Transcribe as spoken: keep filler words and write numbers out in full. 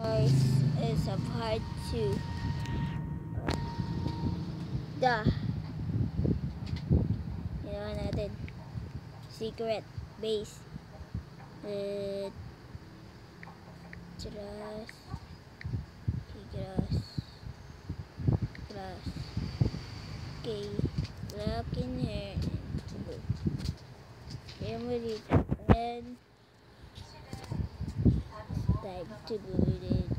Guys, is a part two. The ginawa natin secret base with grass, grass, grass. Okay, look in here.